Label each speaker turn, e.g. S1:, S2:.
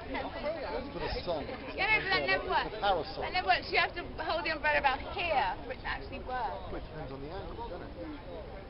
S1: For the sun.
S2: Yeah, no, but that never works.
S1: The parasol.
S2: That never works. You have to hold the umbrella about here for it to actually work.
S1: Well, it depends on the angle, doesn't it?